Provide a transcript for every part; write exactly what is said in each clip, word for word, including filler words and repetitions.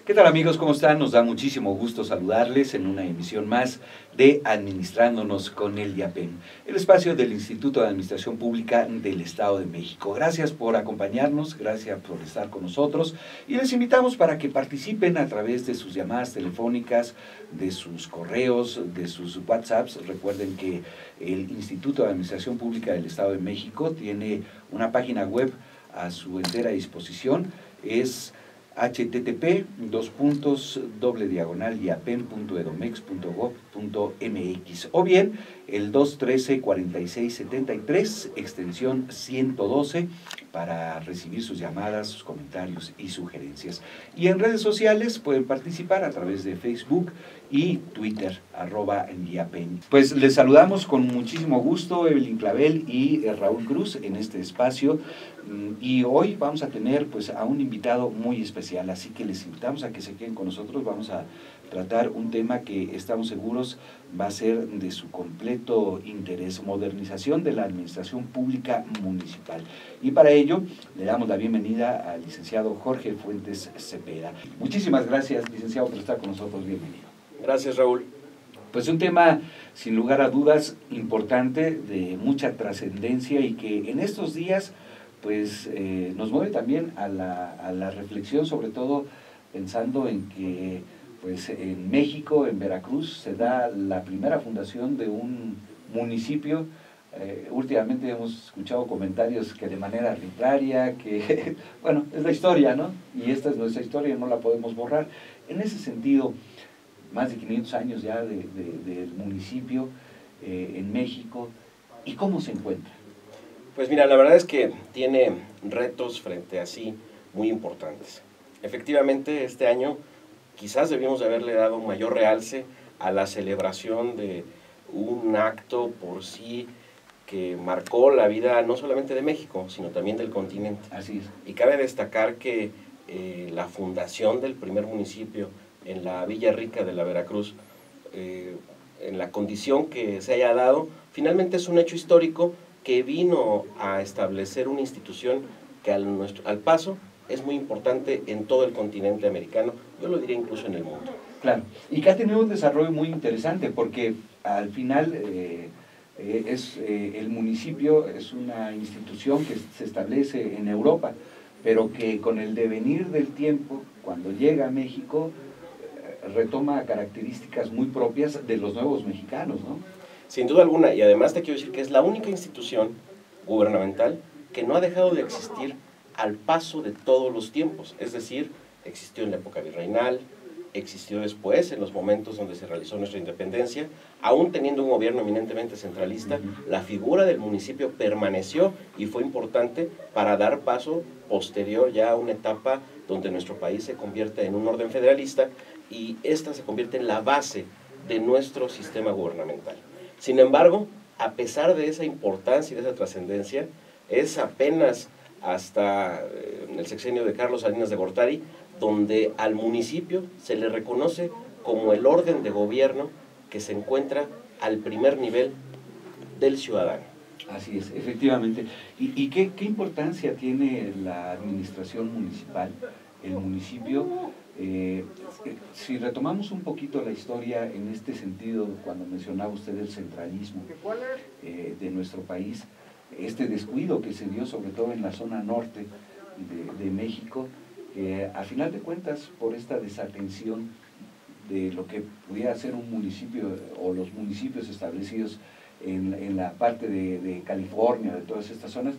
¿Qué tal amigos? ¿Cómo están? Nos da muchísimo gusto saludarles en una emisión más de Administrándonos con el IAPEM, el espacio del Instituto de Administración Pública del Estado de México. Gracias por acompañarnos, gracias por estar con nosotros y les invitamos para que participen a través de sus llamadas telefónicas, de sus correos, de sus WhatsApps. Recuerden que el Instituto de Administración Pública del Estado de México tiene una página web a su entera disposición, es http dos puntos doble diagonal iapem punto edomex punto gob punto mx o bien el dos trece cuarenta y seis setenta y tres extensión ciento doce para recibir sus llamadas, sus comentarios y sugerencias. Y en redes sociales pueden participar a través de Facebook y Twitter, arroba en IAPEM. Pues les saludamos con muchísimo gusto Evelyn Clavel y Raúl Cruz en este espacio, y hoy vamos a tener pues a un invitado muy especial, así que les invitamos a que se queden con nosotros. Vamos a tratar un tema que estamos seguros va a ser de su completo interés: modernización de la administración pública municipal. Y para ello le damos la bienvenida al licenciado Jorge Fuentes Cepeda. Muchísimas gracias, licenciado, por estar con nosotros. Bienvenido. Gracias, Raúl. Pues un tema, sin lugar a dudas, importante, de mucha trascendencia y que en estos días pues eh, nos mueve también a la, a la reflexión, sobre todo pensando en que pues en México, en Veracruz, se da la primera fundación de un municipio. Eh, últimamente hemos escuchado comentarios que de manera arbitraria, que, bueno, es la historia, ¿no? Y esta es nuestra historia, no la podemos borrar. En ese sentido, más de quinientos años ya de, de, del municipio eh, en México, ¿y cómo se encuentra? Pues mira, la verdad es que tiene retos frente a sí muy importantes. Efectivamente, este año quizás debimos de haberle dado un mayor realce a la celebración de un acto por sí que marcó la vida no solamente de México, sino también del continente. Así es. Y cabe destacar que eh, la fundación del primer municipio en la Villa Rica de la Veracruz, eh, en la condición que se haya dado, finalmente es un hecho histórico que vino a establecer una institución que al, nuestro, al paso es muy importante en todo el continente americano, yo lo diría incluso en el mundo. Claro, y que ha tenido un desarrollo muy interesante, porque al final eh, eh, es, eh, el municipio es una institución que se establece en Europa, pero que con el devenir del tiempo, cuando llega a México, eh, retoma características muy propias de los nuevos mexicanos, ¿no? Sin duda alguna, y además te quiero decir que es la única institución gubernamental que no ha dejado de existir al paso de todos los tiempos. Es decir, existió en la época virreinal, existió después, en los momentos donde se realizó nuestra independencia, aún teniendo un gobierno eminentemente centralista, la figura del municipio permaneció y fue importante para dar paso posterior ya a una etapa donde nuestro país se convierte en un orden federalista y esta se convierte en la base de nuestro sistema gubernamental. Sin embargo, a pesar de esa importancia y de esa trascendencia, es apenas hasta eh, el sexenio de Carlos Salinas de Gortari donde al municipio se le reconoce como el orden de gobierno que se encuentra al primer nivel del ciudadano. Así es, efectivamente. ¿Y, y qué, qué importancia tiene la administración municipal, el municipio? Eh, si retomamos un poquito la historia en este sentido, cuando mencionaba usted el centralismo eh, de nuestro país, este descuido que se dio sobre todo en la zona norte de, de México, eh, a final de cuentas por esta desatención de lo que pudiera ser un municipio o los municipios establecidos en, en la parte de, de California, de todas estas zonas,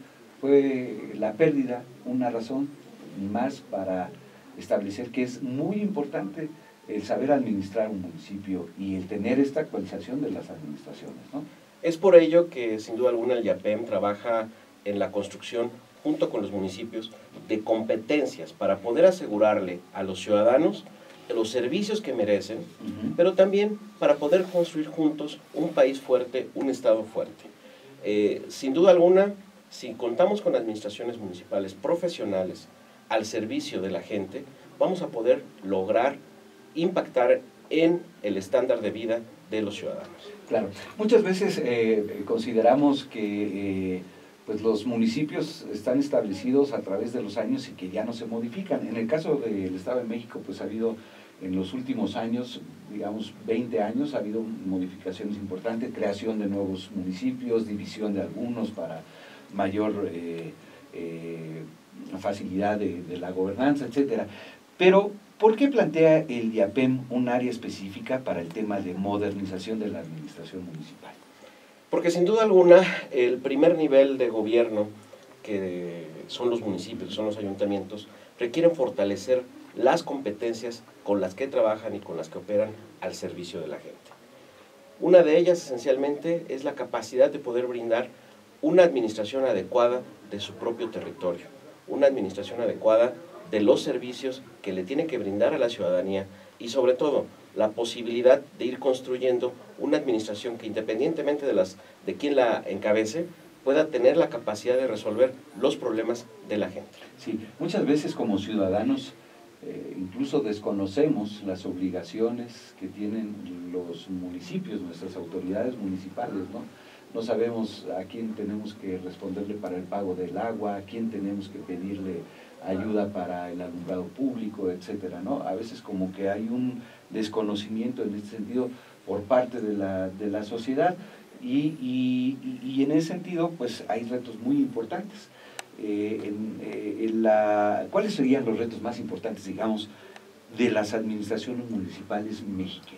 fue la pérdida, una razón más para establecer que es muy importante el saber administrar un municipio y el tener esta actualización de las administraciones, ¿no? Es por ello que sin duda alguna el IAPEM trabaja en la construcción junto con los municipios de competencias para poder asegurarle a los ciudadanos los servicios que merecen, uh-huh. pero también para poder construir juntos un país fuerte, un estado fuerte. Eh, sin duda alguna, si contamos con administraciones municipales profesionales al servicio de la gente, vamos a poder lograr impactar en el estándar de vida de los ciudadanos. Claro, muchas veces eh, consideramos que eh, pues los municipios están establecidos a través de los años y que ya no se modifican. En el caso del Estado de México, pues ha habido en los últimos años, digamos veinte años, ha habido modificaciones importantes, creación de nuevos municipios, división de algunos para mayor eh, eh, facilidad de, de la gobernanza, etcétera. Pero, ¿por qué plantea el IAPEM un área específica para el tema de modernización de la administración municipal? Porque sin duda alguna, el primer nivel de gobierno, que son los municipios, son los ayuntamientos, requieren fortalecer las competencias con las que trabajan y con las que operan al servicio de la gente. Una de ellas, esencialmente, es la capacidad de poder brindar una administración adecuada de su propio territorio, una administración adecuada de los servicios que le tiene que brindar a la ciudadanía y, sobre todo, la posibilidad de ir construyendo una administración que, independientemente de, las, de quién la encabece, pueda tener la capacidad de resolver los problemas de la gente. Sí, muchas veces como ciudadanos eh, incluso desconocemos las obligaciones que tienen los municipios, nuestras autoridades municipales, ¿no? No sabemos a quién tenemos que responderle para el pago del agua, a quién tenemos que pedirle ayuda para el alumbrado público, etcétera, ¿no? A veces como que hay un desconocimiento en este sentido por parte de la, de la sociedad y, y, y en ese sentido pues hay retos muy importantes. Eh, en, eh, en la, ¿Cuáles serían los retos más importantes, digamos, de las administraciones municipales mexiquenses?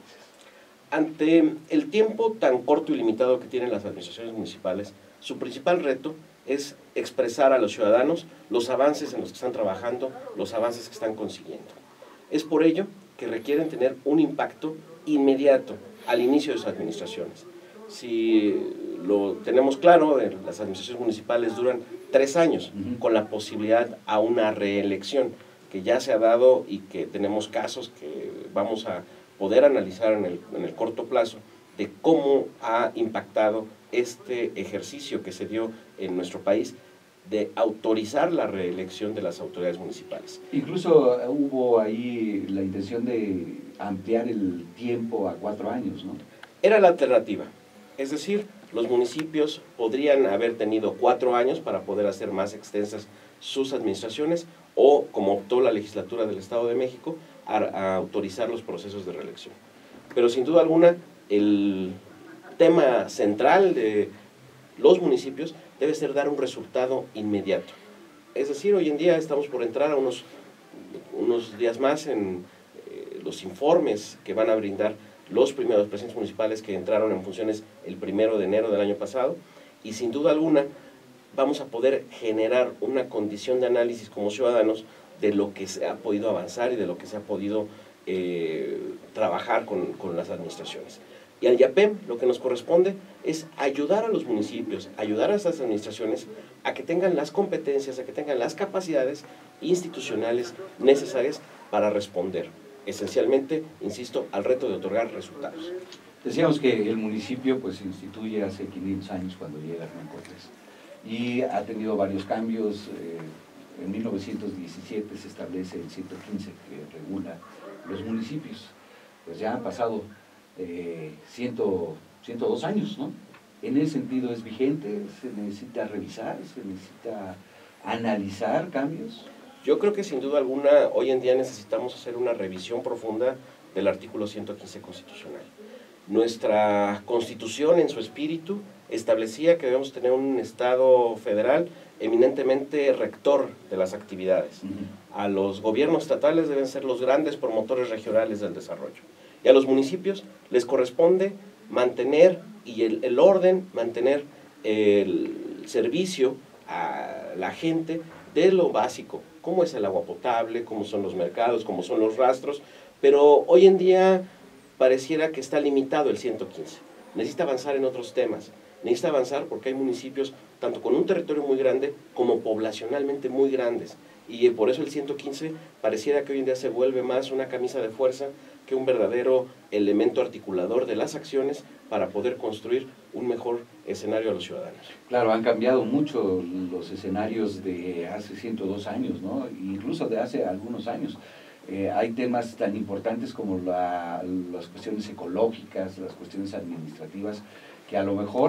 Ante el tiempo tan corto y limitado que tienen las administraciones municipales, su principal reto es expresar a los ciudadanos los avances en los que están trabajando, los avances que están consiguiendo. Es por ello que requieren tener un impacto inmediato al inicio de sus administraciones. Si lo tenemos claro, las administraciones municipales duran tres años uh-huh. con la posibilidad a una reelección, que ya se ha dado y que tenemos casos que vamos a poder analizar en el, en el corto plazo de cómo ha impactado este ejercicio que se dio en nuestro país de autorizar la reelección de las autoridades municipales. Incluso hubo ahí la intención de ampliar el tiempo a cuatro años, ¿no? Era la alternativa, es decir, los municipios podrían haber tenido cuatro años para poder hacer más extensas sus administraciones o, como optó la legislatura del Estado de México, a, a autorizar los procesos de reelección. Pero sin duda alguna, el tema central de los municipios debe ser dar un resultado inmediato. Es decir, hoy en día estamos por entrar a unos, unos días más en eh, los informes que van a brindar los primeros presidentes municipales que entraron en funciones el primero de enero del año pasado, y sin duda alguna vamos a poder generar una condición de análisis como ciudadanos de lo que se ha podido avanzar y de lo que se ha podido eh, trabajar con, con las administraciones. Y al IAPEM lo que nos corresponde es ayudar a los municipios, ayudar a estas administraciones a que tengan las competencias, a que tengan las capacidades institucionales necesarias para responder, esencialmente, insisto, al reto de otorgar resultados. Decíamos que el municipio pues se instituye hace quinientos años cuando llega Hernán Cortés y ha tenido varios cambios. Eh, en mil novecientos diecisiete se establece el ciento quince que regula los municipios. Pues ya han pasado eh, ciento dos años, ¿no? En ese sentido es vigente, se necesita revisar, se necesita analizar cambios. Yo creo que sin duda alguna hoy en día necesitamos hacer una revisión profunda del artículo ciento quince constitucional. Nuestra Constitución en su espíritu establecía que debemos tener un Estado federal eminentemente rector de las actividades. Uh-huh. A los gobiernos estatales deben ser los grandes promotores regionales del desarrollo. Y a los municipios les corresponde mantener y el, el orden, mantener el servicio a la gente de lo básico, cómo es el agua potable, cómo son los mercados, cómo son los rastros, pero hoy en día pareciera que está limitado el ciento quince. Necesita avanzar en otros temas, necesita avanzar porque hay municipios tanto con un territorio muy grande como poblacionalmente muy grandes, y por eso el ciento quince pareciera que hoy en día se vuelve más una camisa de fuerza que un verdadero elemento articulador de las acciones para poder construir un mejor escenario a los ciudadanos. Claro, han cambiado mucho los escenarios de hace ciento dos años, ¿no? Incluso de hace algunos años. Eh, hay temas tan importantes como la, las cuestiones ecológicas, las cuestiones administrativas, que a lo mejor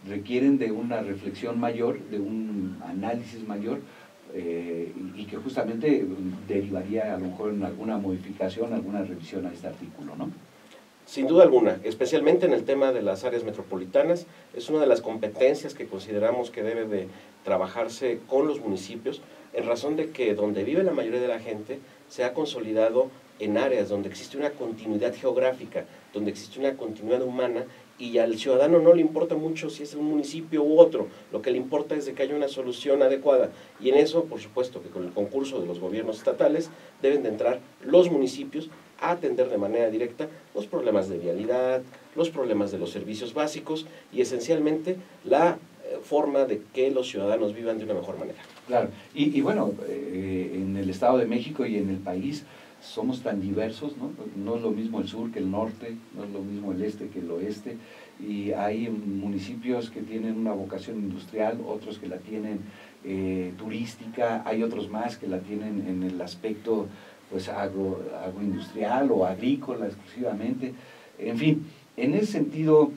requieren de una reflexión mayor, de un análisis mayor, eh, y, y que justamente derivaría a lo mejor en alguna modificación, alguna revisión a este artículo, ¿no? Sin duda alguna, especialmente en el tema de las áreas metropolitanas, es una de las competencias que consideramos que debe de trabajarse con los municipios, en razón de que donde vive la mayoría de la gente se ha consolidado en áreas donde existe una continuidad geográfica, donde existe una continuidad humana, y al ciudadano no le importa mucho si es un municipio u otro, lo que le importa es de que haya una solución adecuada, y en eso, por supuesto, que con el concurso de los gobiernos estatales deben de entrar los municipios a atender de manera directa los problemas de vialidad, los problemas de los servicios básicos y esencialmente la eh, forma de que los ciudadanos vivan de una mejor manera. Claro, y, y bueno, eh, en el Estado de México y en el país somos tan diversos, ¿no? No es lo mismo el sur que el norte, no es lo mismo el este que el oeste, y hay municipios que tienen una vocación industrial, otros que la tienen eh, turística, hay otros más que la tienen en el aspecto pues agro, agroindustrial o agrícola exclusivamente. En fin, en ese sentido,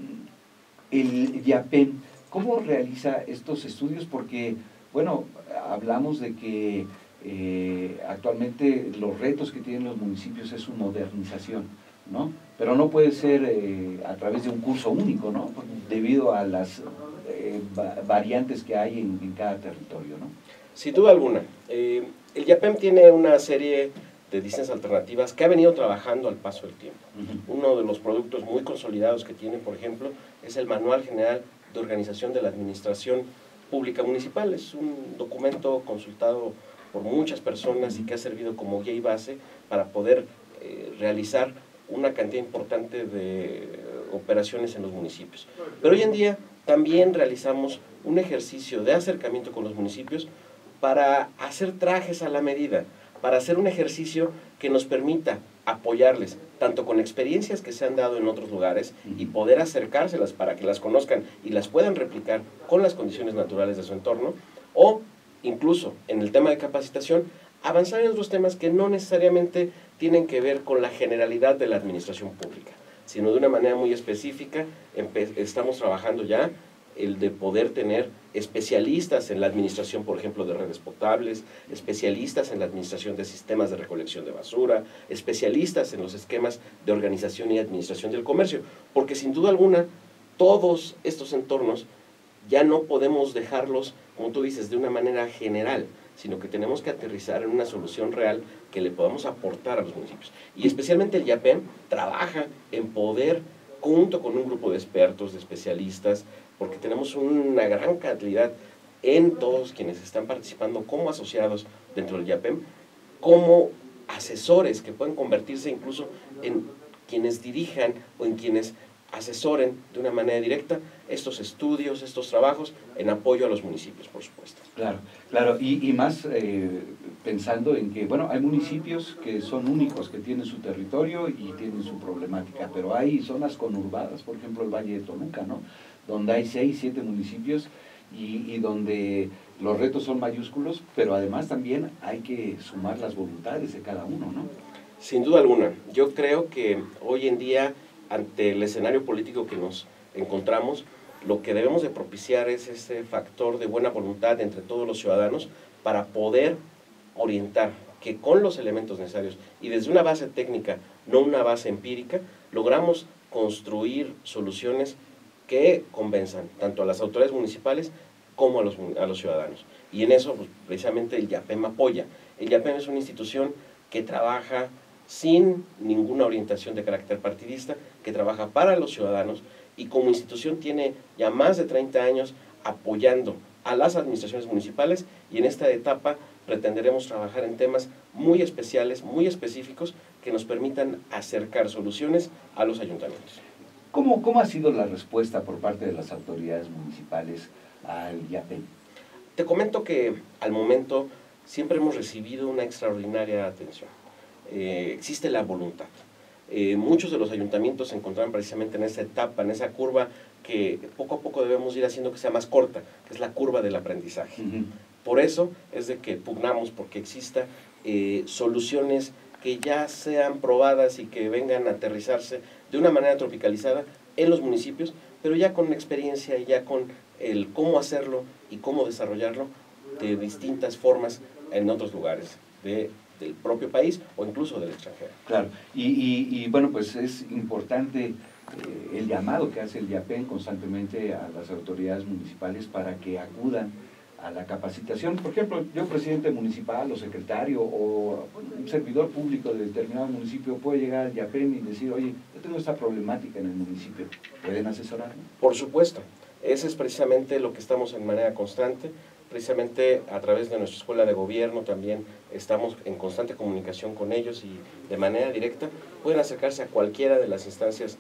el IAPEM, ¿cómo realiza estos estudios? Porque, bueno, hablamos de que eh, actualmente los retos que tienen los municipios es su modernización, ¿no? Pero no puede ser eh, a través de un curso único, ¿no? Debido a las eh, variantes que hay en, en cada territorio, ¿no? Sin duda alguna. Eh, el IAPEM tiene una serie de distintas alternativas que ha venido trabajando al paso del tiempo. Uh-huh. Uno de los productos muy consolidados que tiene, por ejemplo, es el Manual General de Organización de la Administración Pública Municipal. Es un documento consultado por muchas personas y que ha servido como guía y base para poder eh, realizar una cantidad importante de operaciones en los municipios. Pero hoy en día también realizamos un ejercicio de acercamiento con los municipios para hacer trajes a la medida, para hacer un ejercicio que nos permita apoyarles, tanto con experiencias que se han dado en otros lugares y poder acercárselas para que las conozcan y las puedan replicar con las condiciones naturales de su entorno, o incluso en el tema de capacitación, avanzar en otros temas que no necesariamente tienen que ver con la generalidad de la administración pública, sino de una manera muy específica. Estamos trabajando ya el de poder tener especialistas en la administración, por ejemplo, de redes potables, especialistas en la administración de sistemas de recolección de basura, especialistas en los esquemas de organización y administración del comercio, porque sin duda alguna todos estos entornos ya no podemos dejarlos, como tú dices, de una manera general, sino que tenemos que aterrizar en una solución real que le podamos aportar a los municipios. Y especialmente el IAPEM trabaja en poder, junto con un grupo de expertos, de especialistas, porque tenemos una gran cantidad en todos quienes están participando como asociados dentro del IAPEM, como asesores que pueden convertirse incluso en quienes dirijan o en quienes asesoren de una manera directa estos estudios, estos trabajos, en apoyo a los municipios, por supuesto. Claro, claro, y, y más eh, pensando en que, bueno, hay municipios que son únicos, que tienen su territorio y tienen su problemática, pero hay zonas conurbadas, por ejemplo el Valle de Toluca, ¿no? Donde hay seis, siete municipios y, y donde los retos son mayúsculos, pero además también hay que sumar las voluntades de cada uno, ¿no? Sin duda alguna. Yo creo que hoy en día, ante el escenario político que nos encontramos, lo que debemos de propiciar es ese factor de buena voluntad entre todos los ciudadanos para poder orientar que con los elementos necesarios y desde una base técnica, no una base empírica, logramos construir soluciones que convenzan tanto a las autoridades municipales como a los, a los ciudadanos. Y en eso, pues, precisamente el IAPEM apoya. El IAPEM es una institución que trabaja sin ninguna orientación de carácter partidista, que trabaja para los ciudadanos y como institución tiene ya más de treinta años apoyando a las administraciones municipales, y en esta etapa pretenderemos trabajar en temas muy especiales, muy específicos, que nos permitan acercar soluciones a los ayuntamientos. ¿Cómo, cómo ha sido la respuesta por parte de las autoridades municipales al IAPEM? Te comento que al momento siempre hemos recibido una extraordinaria atención. Eh, existe la voluntad. Eh, muchos de los ayuntamientos se encontraban precisamente en esa etapa, en esa curva que poco a poco debemos ir haciendo que sea más corta, que es la curva del aprendizaje. Uh-huh. Por eso es de que pugnamos porque exista eh, soluciones que ya sean probadas y que vengan a aterrizarse de una manera tropicalizada en los municipios, pero ya con experiencia y ya con el cómo hacerlo y cómo desarrollarlo de distintas formas en otros lugares de, del propio país o incluso del extranjero. Claro, y, y, y bueno, pues es importante eh, el llamado que hace el IAPEN constantemente a las autoridades municipales para que acudan a la capacitación. Por ejemplo, yo presidente municipal o secretario o un servidor público de determinado municipio puede llegar al IAPEN y decir, oye, yo tengo esta problemática en el municipio, ¿pueden asesorarme? Por supuesto, ese es precisamente lo que estamos en manera constante, precisamente a través de nuestra escuela de gobierno también estamos en constante comunicación con ellos y de manera directa pueden acercarse a cualquiera de las instancias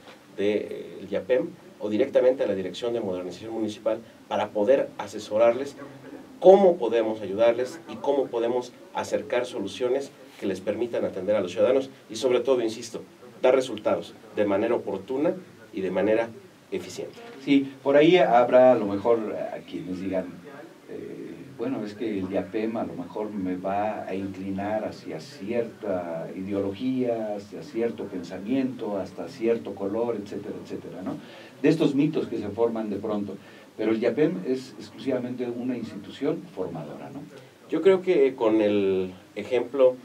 del IAPEM o directamente a la Dirección de Modernización Municipal para poder asesorarles cómo podemos ayudarles y cómo podemos acercar soluciones que les permitan atender a los ciudadanos y sobre todo, insisto, dar resultados de manera oportuna y de manera eficiente. Sí, por ahí habrá a lo mejor a quienes digan, eh, bueno, es que el IAPEM a lo mejor me va a inclinar hacia cierta ideología, hacia cierto pensamiento, hasta cierto color, etcétera, etcétera, ¿no? De estos mitos que se forman de pronto. Pero el IAPEM es exclusivamente una institución formadora, ¿no? Yo creo que con el ejemplo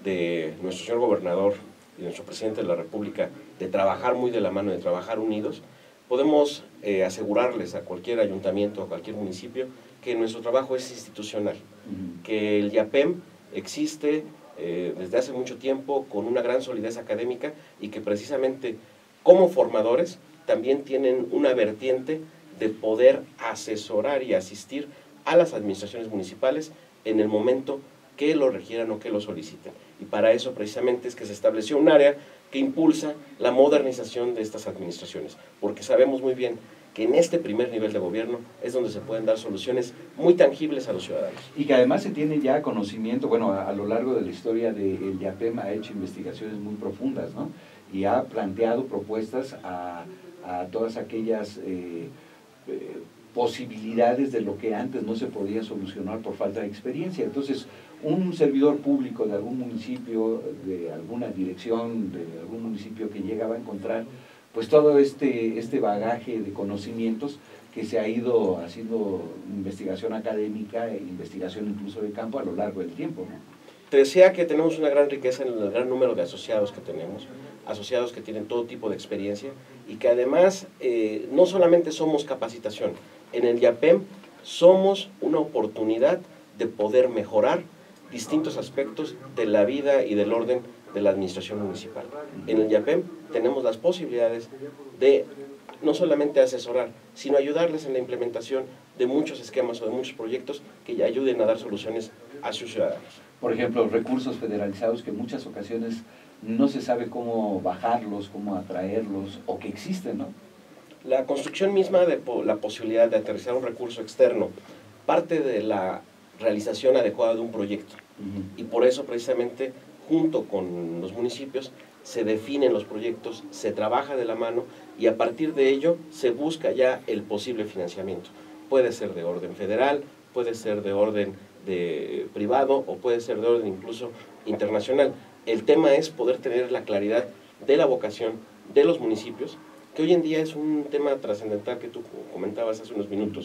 de nuestro señor gobernador y nuestro presidente de la República de trabajar muy de la mano, de trabajar unidos, podemos eh, asegurarles a cualquier ayuntamiento, a cualquier municipio, que nuestro trabajo es institucional, uh-huh. que el IAPEM existe eh, desde hace mucho tiempo con una gran solidez académica y que precisamente como formadores también tienen una vertiente de poder asesorar y asistir a las administraciones municipales en el momento que lo requieran o que lo soliciten. Y para eso precisamente es que se estableció un área que impulsa la modernización de estas administraciones, porque sabemos muy bien que en este primer nivel de gobierno es donde se pueden dar soluciones muy tangibles a los ciudadanos. Y que además se tiene ya conocimiento, bueno, a, a lo largo de la historia del IAPEM ha hecho investigaciones muy profundas, ¿no? Y ha planteado propuestas a, a todas aquellas eh, eh, posibilidades de lo que antes no se podía solucionar por falta de experiencia. Entonces, un servidor público de algún municipio, de alguna dirección, de algún municipio que llegaba a encontrar pues todo este, este bagaje de conocimientos que se ha ido haciendo investigación académica e investigación incluso de campo a lo largo del tiempo, ¿no? Te decía que tenemos una gran riqueza en el gran número de asociados que tenemos, asociados que tienen todo tipo de experiencia y que además eh, no solamente somos capacitación, en el IAPEM somos una oportunidad de poder mejorar distintos aspectos de la vida y del orden de la administración municipal. En el IAPEM tenemos las posibilidades de no solamente asesorar, sino ayudarles en la implementación de muchos esquemas o de muchos proyectos que ya ayuden a dar soluciones a sus ciudadanos. Por ejemplo, recursos federalizados que en muchas ocasiones no se sabe cómo bajarlos, cómo atraerlos, o que existen, ¿no? La construcción misma de po- la posibilidad de aterrizar un recurso externo parte de la realización adecuada de un proyecto. Uh-huh. Y por eso precisamente junto con los municipios se definen los proyectos, se trabaja de la mano y a partir de ello se busca ya el posible financiamiento. Puede ser de orden federal, puede ser de orden de privado o puede ser de orden incluso internacional. El tema es poder tener la claridad de la vocación de los municipios, que hoy en día es un tema trascendental que tú comentabas hace unos minutos.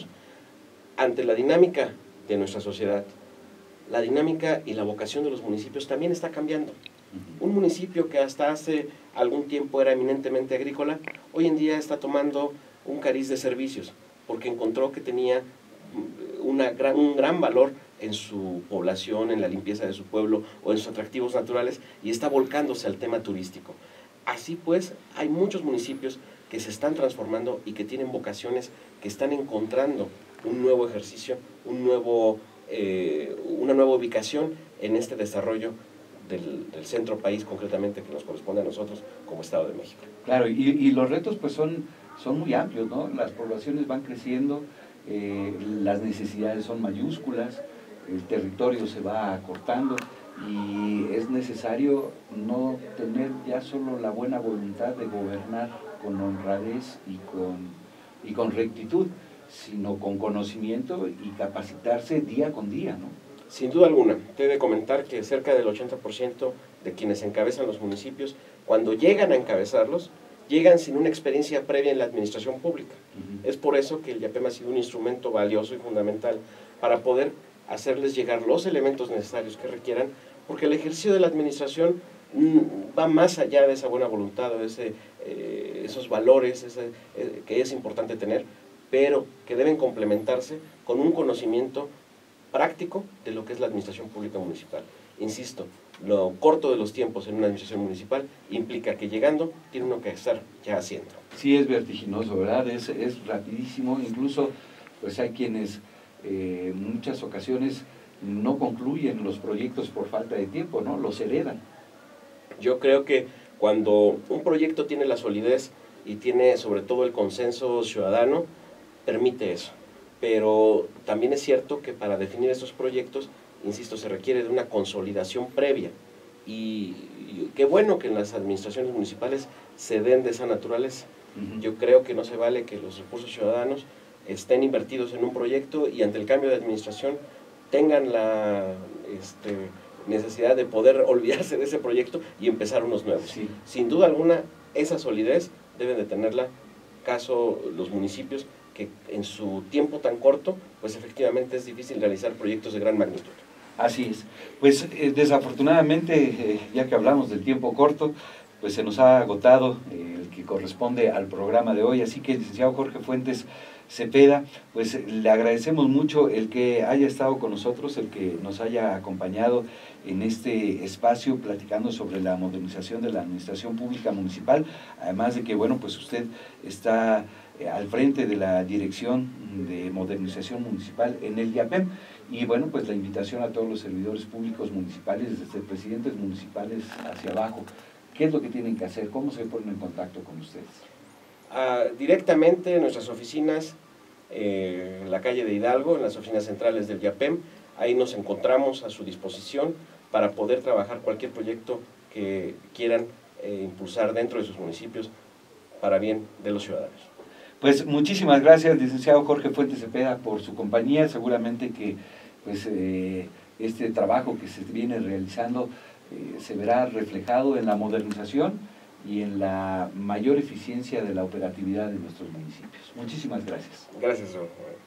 Ante la dinámica de nuestra sociedad, la dinámica y la vocación de los municipios también está cambiando. Un municipio que hasta hace algún tiempo era eminentemente agrícola, hoy en día está tomando un cariz de servicios, porque encontró que tenía una gran, un gran valor en su población, en la limpieza de su pueblo o en sus atractivos naturales y está volcándose al tema turístico. Así pues, hay muchos municipios que se están transformando y que tienen vocaciones que están encontrando un nuevo ejercicio, un nuevo, eh, una nueva ubicación en este desarrollo del, del centro país, concretamente, que nos corresponde a nosotros como Estado de México. Claro, y, y los retos pues son, son muy amplios, ¿no? Las poblaciones van creciendo, eh, las necesidades son mayúsculas, el territorio se va acortando y es necesario no tener ya solo la buena voluntad de gobernar con honradez y con, y con rectitud, sino con conocimiento y capacitarse día con día, ¿no? Sin duda alguna, te he de comentar que cerca del ochenta por ciento de quienes encabezan los municipios, cuando llegan a encabezarlos, llegan sin una experiencia previa en la administración pública. Uh-huh. Es por eso que el IAPEM ha sido un instrumento valioso y fundamental para poder hacerles llegar los elementos necesarios que requieran, porque el ejercicio de la administración mmm, va más allá de esa buena voluntad, de ese, eh, esos valores ese, eh, que es importante tener, pero que deben complementarse con un conocimiento práctico de lo que es la administración pública municipal. Insisto, lo corto de los tiempos en una administración municipal implica que llegando tiene uno que estar ya haciendo. Sí, es vertiginoso, ¿verdad? Es, es rapidísimo, incluso pues hay quienes eh, en muchas ocasiones no concluyen los proyectos por falta de tiempo, ¿no? Los heredan. Yo creo que cuando un proyecto tiene la solidez y tiene sobre todo el consenso ciudadano, permite eso. Pero también es cierto que para definir estos proyectos, insisto, se requiere de una consolidación previa. Y, y qué bueno que en las administraciones municipales se den de esa naturaleza. Uh-huh. Yo creo que no se vale que los recursos ciudadanos estén invertidos en un proyecto y ante el cambio de administración tengan la este, necesidad de poder olvidarse de ese proyecto y empezar unos nuevos. Sí. Sin duda alguna, esa solidez deben de tenerla, caso los municipios, que en su tiempo tan corto, pues efectivamente es difícil realizar proyectos de gran magnitud. Así es. Pues eh, desafortunadamente, eh, ya que hablamos del tiempo corto, pues se nos ha agotado eh, el que corresponde al programa de hoy, así que licenciado Jorge Fuentes Cepeda, pues le agradecemos mucho el que haya estado con nosotros, el que nos haya acompañado en este espacio platicando sobre la modernización de la administración pública municipal, además de que, bueno, pues usted está eh, al frente de la Dirección de Modernización Municipal en el IAPEM, y bueno, pues la invitación a todos los servidores públicos municipales, desde presidentes municipales hacia abajo, ¿qué es lo que tienen que hacer? ¿Cómo se ponen en contacto con ustedes? Uh, directamente en nuestras oficinas, eh, en la calle de Hidalgo, en las oficinas centrales del IAPEM, ahí nos encontramos a su disposición para poder trabajar cualquier proyecto que quieran eh, impulsar dentro de sus municipios para bien de los ciudadanos. Pues muchísimas gracias, licenciado Jorge Fuentes Cepeda, por su compañía. Seguramente que pues, eh, este trabajo que se viene realizando eh, se verá reflejado en la modernización y en la mayor eficiencia de la operatividad de nuestros municipios. Muchísimas gracias. Gracias, señor.